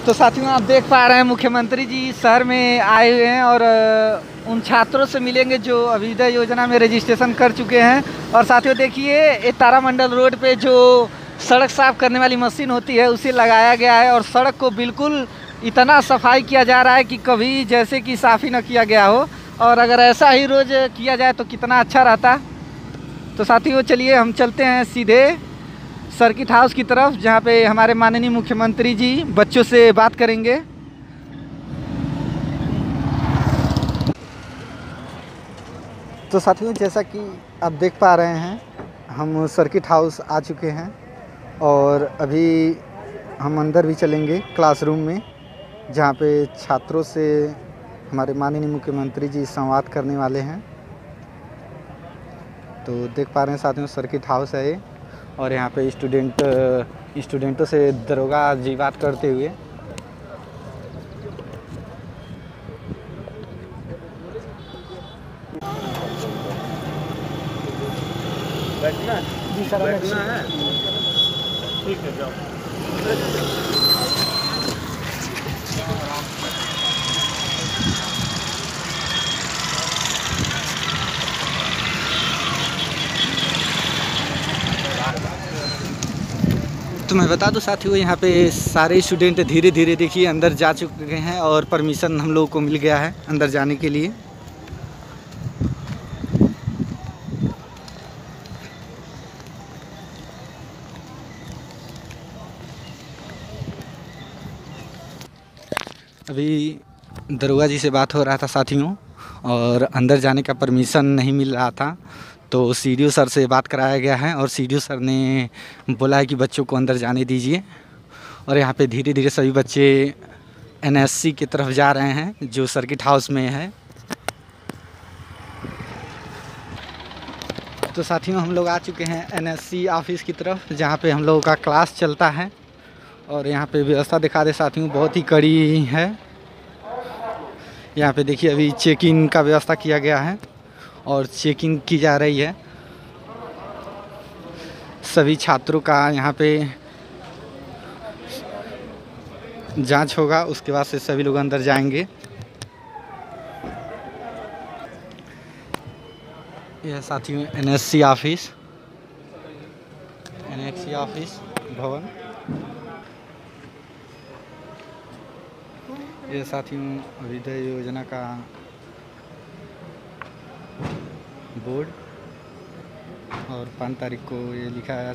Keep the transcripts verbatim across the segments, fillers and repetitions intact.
तो साथियों आप देख पा रहे हैं मुख्यमंत्री जी शहर में आए हुए हैं और उन छात्रों से मिलेंगे जो अभ्युदय योजना में रजिस्ट्रेशन कर चुके हैं। और साथियों देखिए ये तारामंडल रोड पे जो सड़क साफ करने वाली मशीन होती है उसे लगाया गया है और सड़क को बिल्कुल इतना सफाई किया जा रहा है कि कभी जैसे कि साफ ही न किया गया हो। और अगर ऐसा ही रोज़ किया जाए तो कितना अच्छा रहता। तो साथियों चलिए हम चलते हैं सीधे सर्किट हाउस की तरफ, जहां पे हमारे माननीय मुख्यमंत्री जी बच्चों से बात करेंगे। तो साथियों जैसा कि आप देख पा रहे हैं हम सर्किट हाउस आ चुके हैं और अभी हम अंदर भी चलेंगे क्लासरूम में, जहां पे छात्रों से हमारे माननीय मुख्यमंत्री जी संवाद करने वाले हैं। तो देख पा रहे हैं साथियों सर्किट हाउस है ये और यहाँ पे स्टूडेंट स्टूडेंटों से दरोगा जी बात करते हुए। बैठना जी सर, बैठना है, ठीक है जाओ। तो मैं बता दूं साथियों यहाँ पे सारे स्टूडेंट धीरे धीरे देखिए अंदर जा चुके हैं और परमिशन हम लोगों को मिल गया है अंदर जाने के लिए। अभी दरोगा जी से बात हो रहा था साथियों और अंदर जाने का परमिशन नहीं मिल रहा था, तो सीडीओ सर से बात कराया गया है और सीडीओ सर ने बोला है कि बच्चों को अंदर जाने दीजिए। और यहाँ पे धीरे धीरे सभी बच्चे एनएससी की तरफ जा रहे हैं जो सर्किट हाउस में है। तो साथियों हम लोग आ चुके हैं एनएससी ऑफिस की तरफ, जहाँ पे हम लोगों का क्लास चलता है। और यहाँ पे व्यवस्था दिखा दे साथियों, बहुत ही कड़ी है। यहाँ पे देखिए अभी चेक इन का व्यवस्था किया गया है और चेकिंग की जा रही है। सभी छात्रों का यहाँ पे जांच होगा, उसके बाद से सभी लोग अंदर जाएंगे। यह साथियों एनएससी ऑफिस एनएससी ऑफिस भवन। यह साथियों अभ्युदय योजना का बोर्ड और पाँच तारीख को ये लिखा है।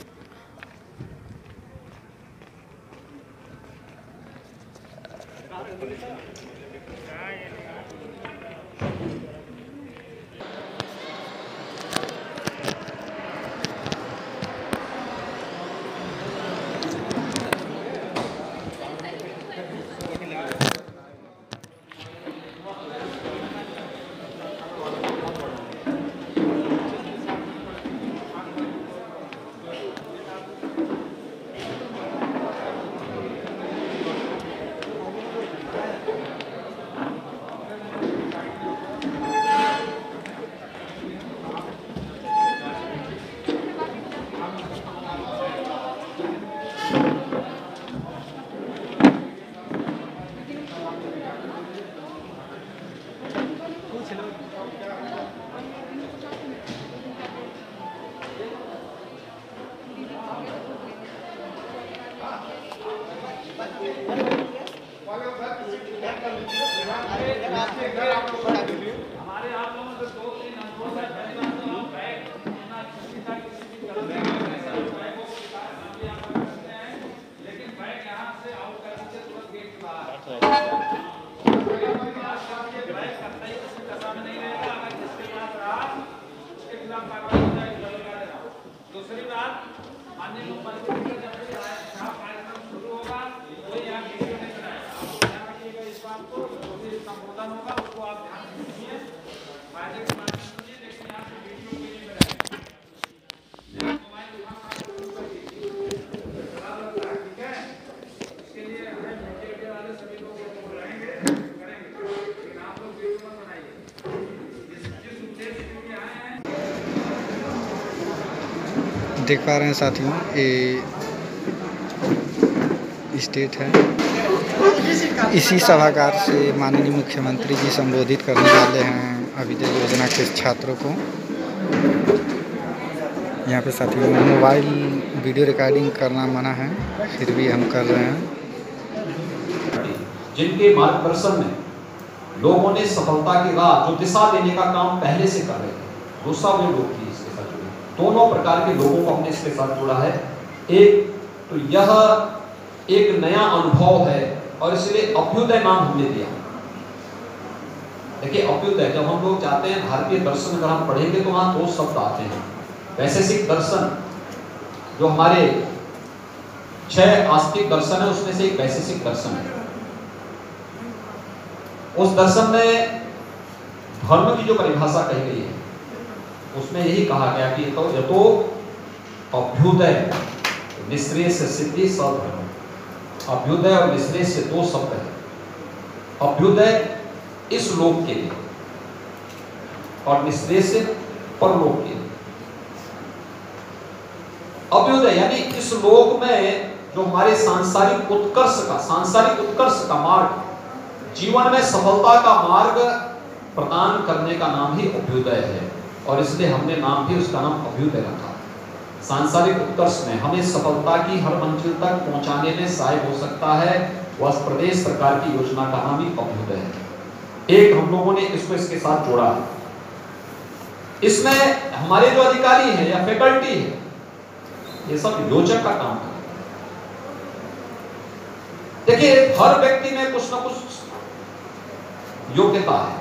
हमारे आप लोगों से दो तीन अनुभव है, बैग लेकिन बैग यहाँ से आउट करने से तुरंत गेट के बाहर दशा में नहीं रहेगा। अगर जिसके पास रहा उसके खिलाफ कार्रवाई हो जाएगी। दूसरी बात, माननीय मुख्यमंत्री जब कार्यक्रम शुरू होगा कोई यहाँ वीडियो नहीं बनाएगा। ध्यान रखिएगा इस बात को, जो भी संबोधन होगा उसको आप ध्यान दीजिए, फायदे के माध्यम से, लेकिन यहाँ से वीडियो कोई नहीं बनाएगा। मोबाइल ठीक है, इसके लिए हमें मीडिया वाले सभी लोग बुलाएंगे करेंगे, लेकिन आप लोग वीडियो मत बनाइए। जिस उद्देश्य के लिए आए हैं देख पा रहे हैं साथियों ये स्टेट है। इसी सभागार से माननीय मुख्यमंत्री जी संबोधित करने वाले हैं अभिदय योजना के छात्रों को। यहाँ पे साथियों मोबाइल वीडियो रिकॉर्डिंग करना मना है, फिर भी हम कर रहे हैं। जिनके मार्गदर्शन में लोगों ने सफलता की राह जो दिशा देने का काम पहले से कर रहे थे, दूसरा वे लोग भी इसके साथ जुड़े, दोनों प्रकार के लोगों को हमने इसके साथ जोड़ा है। एक तो यह एक नया अनुभव है और इसलिए अभ्युदय नाम हमने दिया। देखिए अभ्युदय, जब हम लोग जाते हैं भारतीय दर्शन अगर हम पढ़ेंगे तो वहां दो शब्द आते हैं। वैशेषिक दर्शन जो हमारे छह आस्तिक दर्शन है उसमें से एक वैशेषिक दर्शन है। उस दर्शन में धर्म की जो परिभाषा कही गई है उसमें यही कहा गया कि तो यतो अभ्युदय निश्रेय से सिद्धि सधर्म। अभ्युदय और निश्रेय से दो शब्द है। अभ्युदय इस लोक के लिए और निश्रेय से परलोक के लिए। अभ्युदय यानी इस लोक में जो हमारे सांसारिक उत्कर्ष का सांसारिक उत्कर्ष का मार्ग, जीवन में सफलता का मार्ग प्रदान करने का नाम ही अभ्युदय है और इसलिए हमने नाम भी उसका नाम अभ्युदय रखा। सांसारिक उत्कर्ष में हमें सफलता की हर मंजिल तक पहुंचाने में सहायक हो सकता है, वह प्रदेश सरकार की योजना का नाम ही अभ्युदय है। एक हम लोगों ने इसको इसके साथ जोड़ा है। इसमें हमारे जो अधिकारी हैं या फैकल्टी है ये सब योजक का काम है। देखिए हर व्यक्ति में कुछ ना कुछ योग्यता है,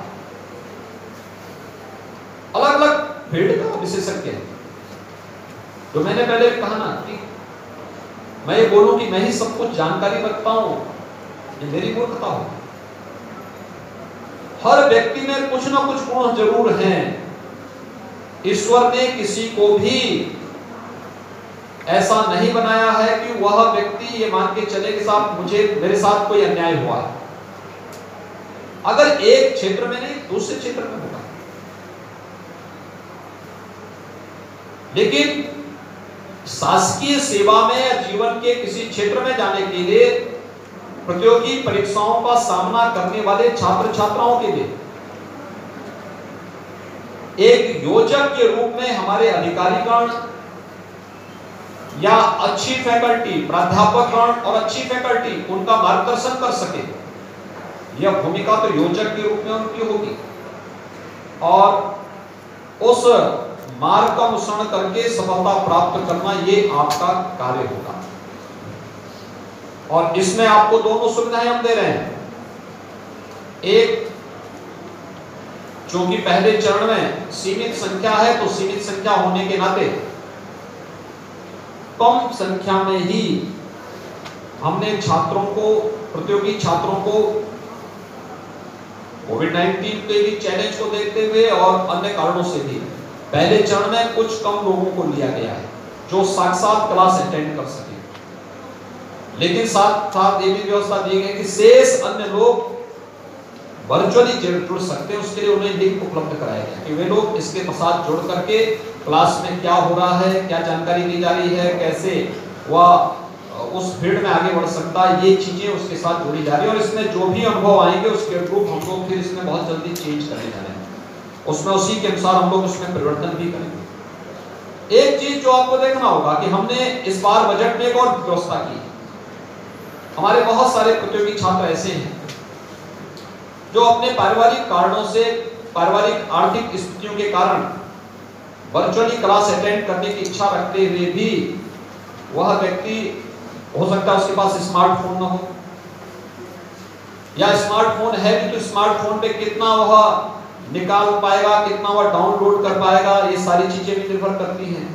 अलग अलग फील्ड का विशेषज्ञ है। जो मैंने पहले कहा ना कि मैं ये बोलूं कि मैं ही सब कुछ जानकारी रखता हूं, ये मेरी मूर्खता हो। हर व्यक्ति में कुछ ना कुछ गुण जरूर हैं। ईश्वर ने किसी को भी ऐसा नहीं बनाया है कि वह व्यक्ति ये मान के चले कि साहब मुझे मेरे साथ कोई अन्याय हुआ है। अगर एक क्षेत्र में नहीं दूसरे क्षेत्र में होगा। लेकिन शासकीय सेवा में या जीवन के किसी क्षेत्र में जाने के लिए प्रतियोगी परीक्षाओं का सामना करने वाले छात्र छात्राओं के लिए एक योजक के रूप में हमारे अधिकारीगण या अच्छी फैकल्टी, प्राध्यापकगण और अच्छी फैकल्टी उनका मार्गदर्शन कर सके, यह भूमिका तो योजक के रूप में उनकी होगी और उस मार्ग का अनुसरण करके सफलता प्राप्त करना ये आपका कार्य होगा। और इसमें आपको दोनों सुविधाएं हम दे रहे हैं। एक, चूंकि पहले चरण में सीमित संख्या है तो सीमित संख्या होने के नाते कम संख्या में ही हमने छात्रों को, प्रतियोगी छात्रों को कोविड नाइन्टीन के भी चैलेंज को देखते हुए और अन्य कारणों से भी पहले चरण में कुछ कम लोगों को लिया गया है जो साक्षात क्लास अटेंड कर सके। लेकिन साथ साथ ये भी व्यवस्था दी गई कि शेष अन्य लोग वर्चुअली जुड़ सकते हैं, उसके लिए उन्हें लिंक उपलब्ध कराया गया कि वे लोग इसके साथ जुड़ करके क्लास में क्या हो रहा है, क्या जानकारी दी जा रही है, कैसे वह उस फील्ड में आगे बढ़ सकता है, ये चीजें उसके साथ जोड़ी जा रही है। और इसमें जो भी अनुभव आएंगे उसके अनुरूप हम लोग फिर इसमें बहुत जल्दी चेंज करने जा रहे हैं, उसमें उसी के अनुसार हम लोग उसमें परिवर्तन भी करेंगे। एक चीज जो आपको देखना होगा कि हमने इस बार बजट में एक और व्यवस्था की। हमारे बहुत सारे प्रतियोगी छात्र ऐसे हैं जो अपने पारिवारिक कारणों से, पारिवारिक आर्थिक स्थितियों के कारण वर्चुअली क्लास अटेंड करने की इच्छा रखते हुए भी वह व्यक्ति हो सकता है उसके पास स्मार्टफोन न हो, या स्मार्टफोन है भी तो स्मार्टफोन पे कितना वह निकाल पाएगा, कितना वह डाउनलोड कर पाएगा, ये सारी चीजें भी निर्भर करती हैं।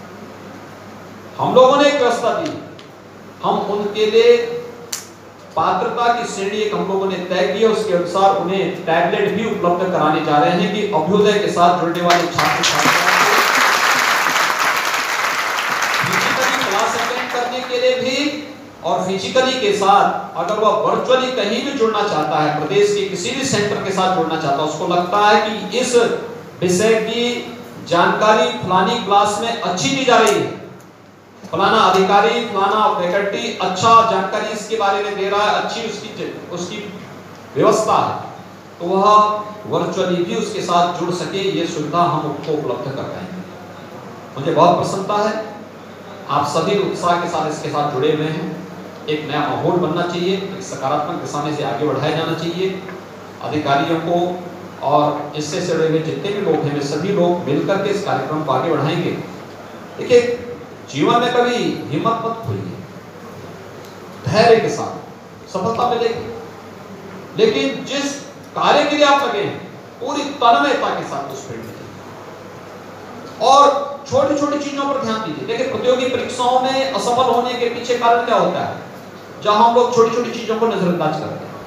हम लोगों ने एक व्यवस्था दी, हम उनके लिए पात्रता की श्रेणी एक हम लोगों ने तय की, उसके अनुसार उन्हें टैबलेट भी उपलब्ध कराने जा रहे हैं कि अभ्युदय के साथ जुड़ने वाले छात्र छात्राओं को फिजिकली क्लास अटेंड करने के लिए भी और फिजिकली के साथ अगर वह वर्चुअली कहीं भी जुड़ना चाहता है, प्रदेश के किसी भी सेंटर के साथ जुड़ना चाहता है, उसको लगता है कि इस विषय की जानकारी फलानी क्लास में अच्छी दी जा रही है फलाना अधिकारी, फलाना फैकल्टी अच्छा जानकारी इसके बारे में दे रहा है, अच्छी उसकी उसकी व्यवस्था है, तो वह वर्चुअली भी उसके साथ जुड़ सके, ये सुविधा हम उसको उपलब्ध कर रहे हैं। मुझे बहुत प्रसन्नता है, आप सभी उत्साह के साथ इसके साथ जुड़े हुए हैं। एक नया माहौल बनना चाहिए, एक सकारात्मक दिशा में से आगे बढ़ाया जाना चाहिए। अधिकारियों को और इससे जुड़े हुए जितने भी लोग हैं, वे सभी लोग मिलकर के इस कार्यक्रम को आगे बढ़ाएंगे। देखिए, जीवन में कभी हिम्मत मत खोइए, धैर्य के साथ सफलता मिलेगी, लेकिन जिस कार्य के लिए आप लगे हैं पूरी तन्मयता के साथ उस फील्ड में, और छोटी छोटी चीजों पर ध्यान दीजिए। देखिए, प्रतियोगी परीक्षाओं में असफल होने के पीछे कारण क्या होता है? जहां हम लोग छोटी छोटी चीजों को नजरअंदाज करते हैं,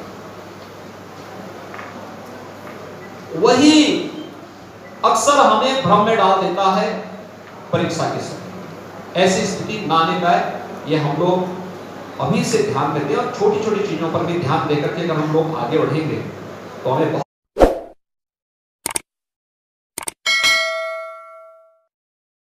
वही अक्सर हमें भ्रम में डाल देता है परीक्षा के समय। ऐसी स्थिति ना आने पाए, ये हम लोग अभी से ध्यान देते हैं, और छोटी छोटी चीजों पर भी ध्यान देकर के अगर हम लोग आगे बढ़ेंगे तो हमें